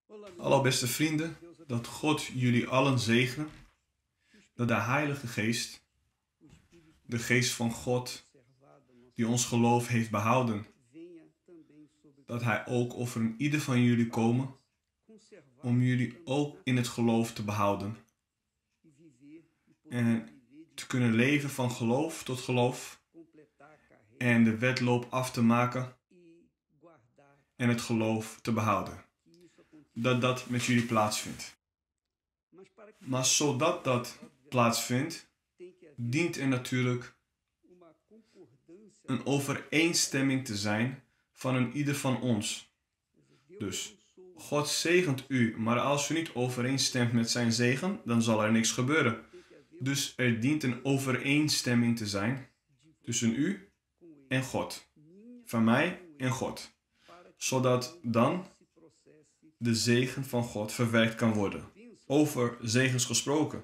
Hallo beste vrienden, dat God jullie allen zegene, dat de Heilige Geest, de Geest van God, die ons geloof heeft behouden, dat Hij ook over een ieder van jullie komen, om jullie ook in het geloof te behouden. En te kunnen leven van geloof tot geloof, en de wedloop af te maken, en het geloof te behouden. Dat dat met jullie plaatsvindt. Maar zodat dat plaatsvindt, dient er natuurlijk een overeenstemming te zijn van een ieder van ons. Dus God zegent u, maar als u niet overeenstemt met zijn zegen, dan zal er niks gebeuren. Dus er dient een overeenstemming te zijn tussen u en God. Van mij en God. Zodat dan de zegen van God verwerkt kan worden. Over zegens gesproken.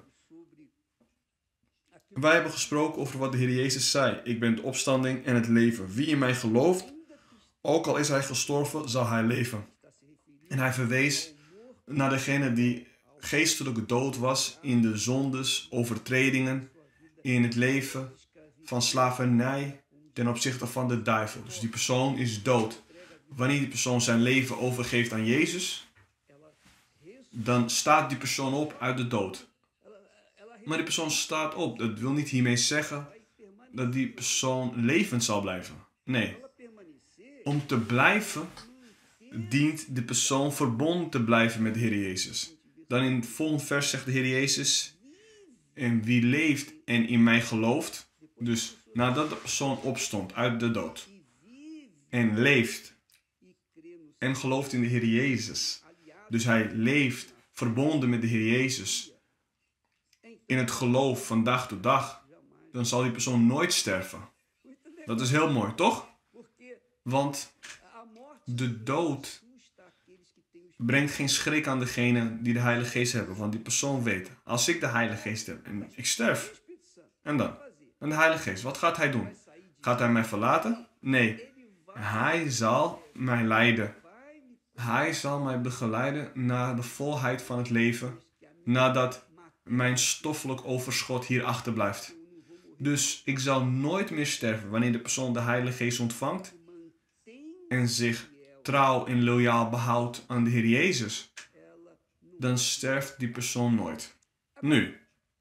Wij hebben gesproken over wat de Heer Jezus zei. Ik ben de opstanding en het leven. Wie in mij gelooft, ook al is hij gestorven, zal hij leven. En hij verwees naar degene die geestelijke dood was in de zondes, overtredingen, in het leven van slavernij ten opzichte van de duivel. Dus die persoon is dood. Wanneer die persoon zijn leven overgeeft aan Jezus, dan staat die persoon op uit de dood. Maar die persoon staat op. Dat wil niet hiermee zeggen dat die persoon levend zal blijven. Nee. Om te blijven, dient de persoon verbonden te blijven met de Heer Jezus. Dan in het volgende vers zegt de Heer Jezus: en wie leeft en in mij gelooft, dus nadat de persoon opstond uit de dood, en leeft en gelooft in de Heer Jezus, dus hij leeft verbonden met de Heer Jezus, in het geloof van dag tot dag, dan zal die persoon nooit sterven. Dat is heel mooi, toch? Want de dood brengt geen schrik aan degene die de Heilige Geest hebben. Want die persoon weet, als ik de Heilige Geest heb en ik sterf, en dan? En de Heilige Geest, wat gaat hij doen? Gaat hij mij verlaten? Nee. Hij zal mij leiden. Hij zal mij begeleiden naar de volheid van het leven, nadat mijn stoffelijk overschot hier achterblijft. Dus ik zal nooit meer sterven wanneer de persoon de Heilige Geest ontvangt en zich trouw en loyaal behoudt aan de Heer Jezus. Dan sterft die persoon nooit. Nu,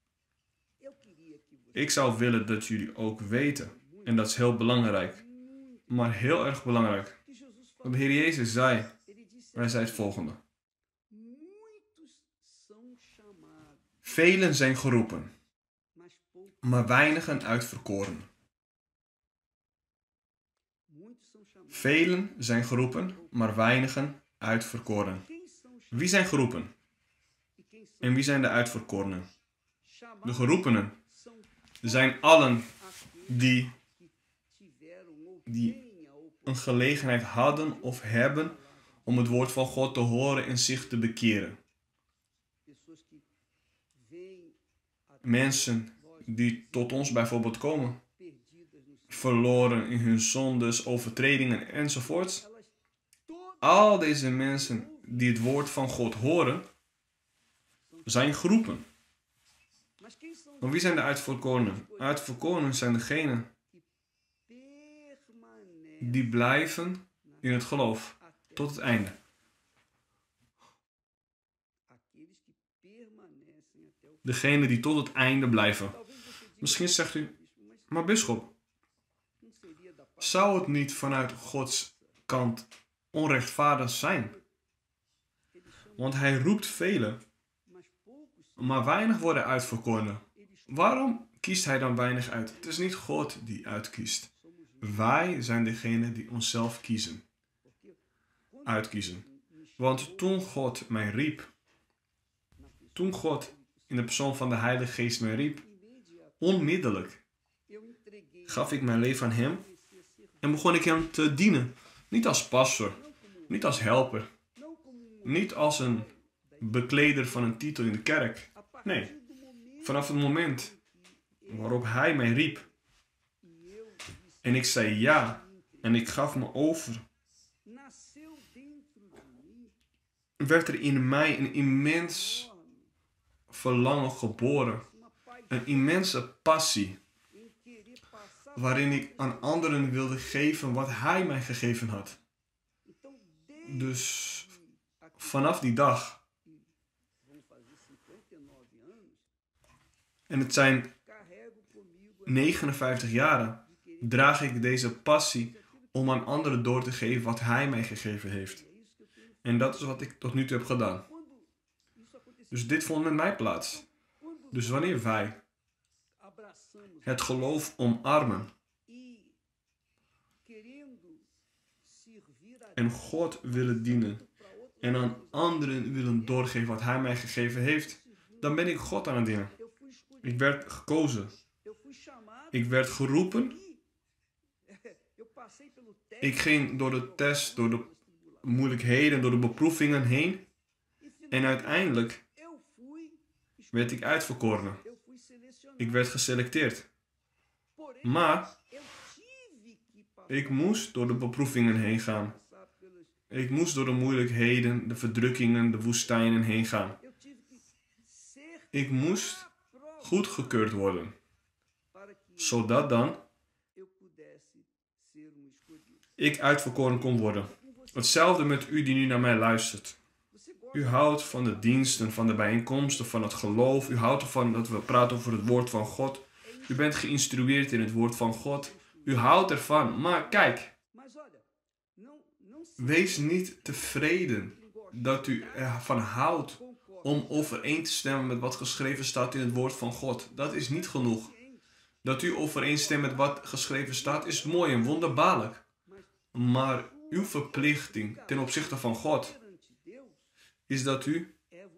ik zou willen dat jullie ook weten, en dat is heel belangrijk, maar heel erg belangrijk, wat de Heer Jezus zei. Hij zei het volgende: velen zijn geroepen, maar weinigen uitverkoren. Velen zijn geroepen, maar weinigen uitverkoren. Wie zijn geroepen? En wie zijn de uitverkorenen? De geroepenen zijn allen die een gelegenheid hadden of hebben om het woord van God te horen en zich te bekeren. Mensen die tot ons bijvoorbeeld komen, verloren in hun zondes, overtredingen enzovoort. Al deze mensen die het woord van God horen, zijn geroepen. Maar wie zijn de uitverkorenen? Uitverkorenen zijn degenen die blijven in het geloof tot het einde. Degenen die tot het einde blijven. Misschien zegt u, maar bisschop, zou het niet vanuit Gods kant onrechtvaardig zijn? Want hij roept velen, maar weinig worden uitverkoren. Waarom kiest hij dan weinig uit? Het is niet God die uitkiest. Wij zijn degene die onszelf uitkiezen. Want toen God mij riep, toen God in de persoon van de Heilige Geest mij riep, onmiddellijk gaf ik mijn leven aan hem en begon ik hem te dienen. Niet als pastor, niet als helper, niet als een bekleder van een titel in de kerk. Nee, vanaf het moment waarop hij mij riep en ik zei ja en ik gaf me over, werd er in mij een immens verlangen geboren. Een immense passie. Waarin ik aan anderen wilde geven wat Hij mij gegeven had. Dus vanaf die dag. En het zijn 59 jaren. Draag ik deze passie om aan anderen door te geven wat Hij mij gegeven heeft. En dat is wat ik tot nu toe heb gedaan. Dus dit vond met mij plaats. Dus wanneer wij het geloof omarmen en God willen dienen en aan anderen willen doorgeven wat Hij mij gegeven heeft, dan ben ik God aan het dienen. Ik werd gekozen. Ik werd geroepen. Ik ging door de test, door de moeilijkheden, door de beproevingen heen. En uiteindelijk werd ik uitverkoren. Ik werd geselecteerd. Maar ik moest door de beproevingen heen gaan. Ik moest door de moeilijkheden, de verdrukkingen, de woestijnen heen gaan. Ik moest goedgekeurd worden. Zodat dan ik uitverkoren kon worden. Hetzelfde met u die nu naar mij luistert. U houdt van de diensten, van de bijeenkomsten, van het geloof. U houdt ervan dat we praten over het woord van God. U bent geïnstrueerd in het woord van God. U houdt ervan. Maar kijk. Wees niet tevreden dat u ervan houdt om overeen te stemmen met wat geschreven staat in het woord van God. Dat is niet genoeg. Dat u overeenstemt met wat geschreven staat is mooi en wonderbaarlijk. Maar uw verplichting ten opzichte van God is dat u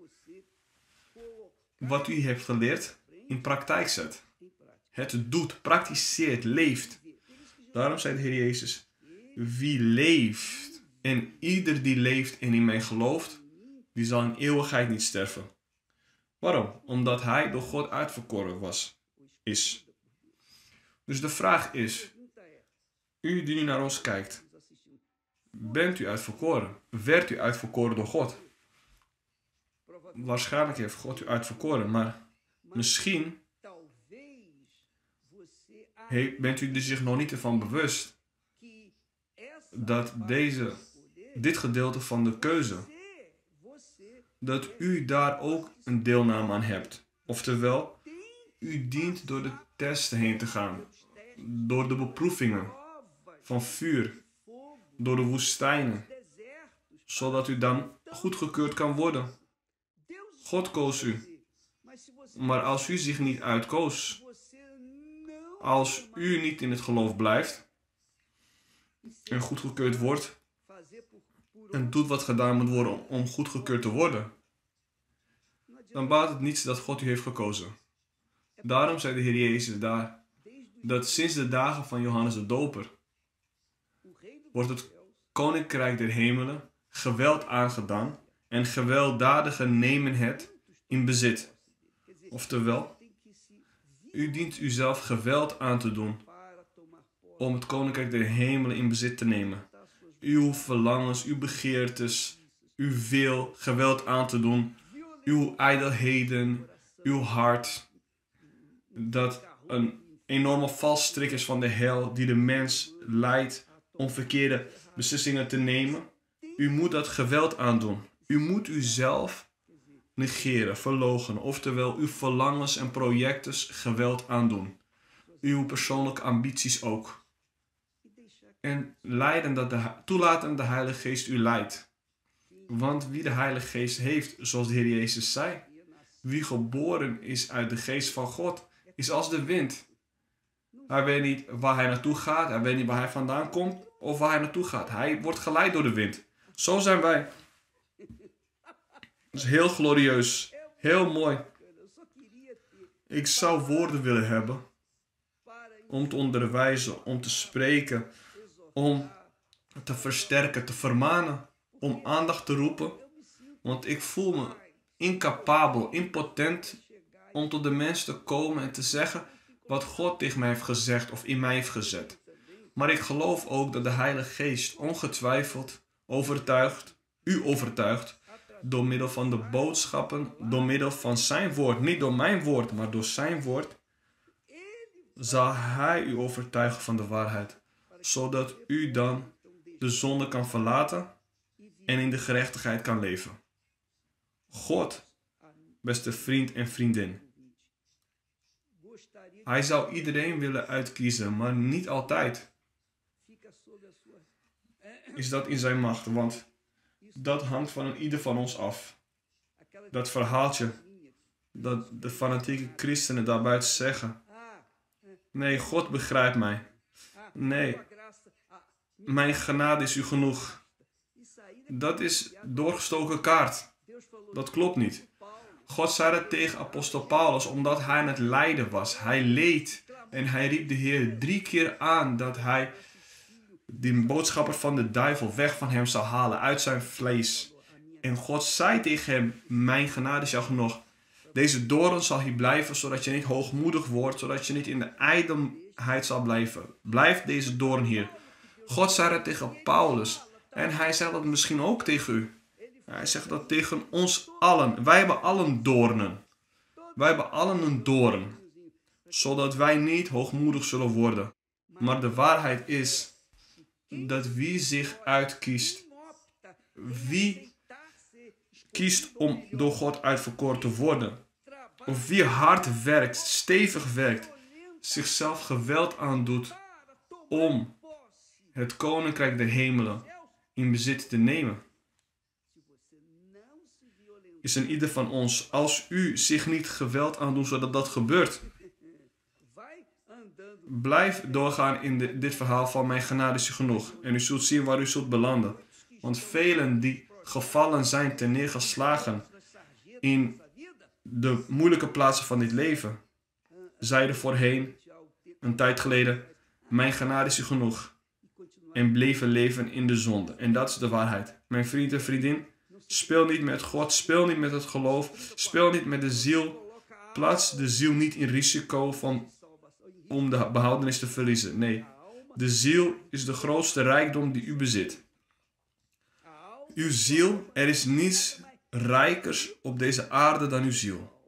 wat u heeft geleerd in praktijk zet. Het doet, praktiseert, leeft. Daarom zei de Heer Jezus, wie leeft en ieder die leeft en in mij gelooft, die zal in eeuwigheid niet sterven. Waarom? Omdat hij door God uitverkoren is. Dus de vraag is, u die nu naar ons kijkt, bent u uitverkoren? Werd u uitverkoren door God? Waarschijnlijk heeft God u uitverkoren, maar misschien bent u er zich nog niet ervan bewust dat dit gedeelte van de keuze, dat u daar ook een deelname aan hebt. Oftewel, u dient door de testen heen te gaan, door de beproevingen van vuur, door de woestijnen, zodat u dan goedgekeurd kan worden. God koos u. Maar als u zich niet uitkoos, als u niet in het geloof blijft en goedgekeurd wordt en doet wat gedaan moet worden om goedgekeurd te worden, dan baat het niets dat God u heeft gekozen. Daarom zei de Heer Jezus daar, dat sinds de dagen van Johannes de Doper wordt het koninkrijk der hemelen geweld aangedaan en gewelddadigen nemen het in bezit. Oftewel, u dient uzelf geweld aan te doen om het koninkrijk der hemelen in bezit te nemen. Uw verlangens, uw begeertes, uw wil geweld aan te doen, uw ijdelheden, uw hart, dat een enorme valstrik is van de hel die de mens leidt om verkeerde beslissingen te nemen. U moet dat geweld aandoen. U moet uzelf negeren, verloochenen, oftewel uw verlangens en projecten geweld aandoen. Uw persoonlijke ambities ook. En toelaten dat de Heilige Geest u leidt. Want wie de Heilige Geest heeft, zoals de Heer Jezus zei, wie geboren is uit de Geest van God, is als de wind. Hij weet niet waar hij naartoe gaat, hij weet niet waar hij vandaan komt of waar hij naartoe gaat. Hij wordt geleid door de wind. Zo zijn wij. Dat is heel glorieus, heel mooi. Ik zou woorden willen hebben om te onderwijzen, om te spreken, om te versterken, te vermanen, om aandacht te roepen. Want ik voel me incapabel, impotent om tot de mens te komen en te zeggen wat God tegen mij heeft gezegd of in mij heeft gezet. Maar ik geloof ook dat de Heilige Geest ongetwijfeld u overtuigt door middel van de boodschappen, door middel van zijn woord, niet door mijn woord, maar door zijn woord, zal hij u overtuigen van de waarheid, zodat u dan de zonde kan verlaten en in de gerechtigheid kan leven. God, beste vriend en vriendin, hij zou iedereen willen uitkiezen, maar niet altijd is dat in zijn macht, want dat hangt van ieder van ons af. Dat verhaaltje, dat de fanatieke christenen daarbuiten zeggen. Nee, God begrijpt mij. Nee, mijn genade is u genoeg. Dat is doorgestoken kaart. Dat klopt niet. God zei dat tegen apostel Paulus omdat hij aan het lijden was. Hij leed en hij riep de Heer 3 keer aan dat hij die boodschapper van de duivel weg van hem zou halen uit zijn vlees. En God zei tegen hem, mijn genade is jou genoeg. Deze doorn zal hier blijven, zodat je niet hoogmoedig wordt, zodat je niet in de ijdelheid zal blijven. Blijf deze doorn hier. God zei dat tegen Paulus. En hij zegt dat misschien ook tegen u. Hij zegt dat tegen ons allen. Wij hebben allen doornen. Wij hebben allen een doorn. Zodat wij niet hoogmoedig zullen worden. Maar de waarheid is dat wie zich uitkiest, wie kiest om door God uitverkoren te worden, of wie hard werkt, stevig werkt, zichzelf geweld aandoet om het koninkrijk der hemelen in bezit te nemen, is een ieder van ons. Als u zich niet geweld aandoet zodat dat gebeurt, blijf doorgaan in dit verhaal van mijn genade is u genoeg. En u zult zien waar u zult belanden. Want velen die gevallen zijn, ten neergeslagen in de moeilijke plaatsen van dit leven, zeiden voorheen, een tijd geleden, mijn genade is u genoeg. En bleven leven in de zonde. En dat is de waarheid. Mijn vriend en vriendin, speel niet met God, speel niet met het geloof, speel niet met de ziel. Plaats de ziel niet in risico om de behoudenis te verliezen. Nee, de ziel is de grootste rijkdom die u bezit. Uw ziel, er is niets rijkers op deze aarde dan uw ziel.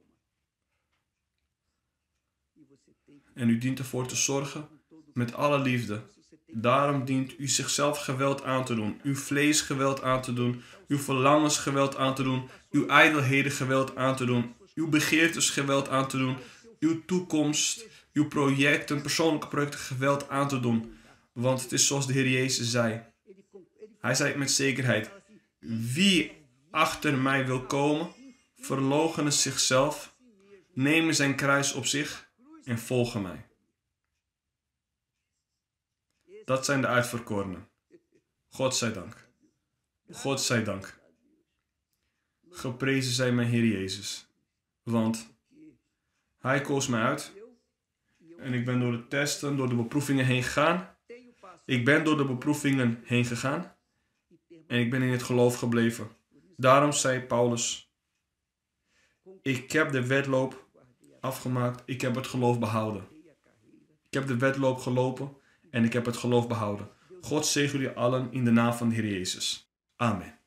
En u dient ervoor te zorgen met alle liefde. Daarom dient u zichzelf geweld aan te doen. Uw vlees geweld aan te doen. Uw verlangens geweld aan te doen. Uw ijdelheden geweld aan te doen. Uw begeertes geweld aan te doen. Uw toekomst, uw projecten, persoonlijke projecten geweld aan te doen. Want het is zoals de Heer Jezus zei. Hij zei met zekerheid. Wie achter mij wil komen, verloochene zichzelf, nemen zijn kruis op zich en volgen mij. Dat zijn de uitverkorenen. God zij dank. God zij dank. Geprezen zij mijn Heer Jezus. Want Hij koos mij uit. En ik ben door de testen, door de beproevingen heen gegaan. Ik ben door de beproevingen heen gegaan. En ik ben in het geloof gebleven. Daarom zei Paulus, ik heb de wedloop afgemaakt. Ik heb het geloof behouden. Ik heb de wedloop gelopen en ik heb het geloof behouden. God zegen jullie allen in de naam van de Heer Jezus. Amen.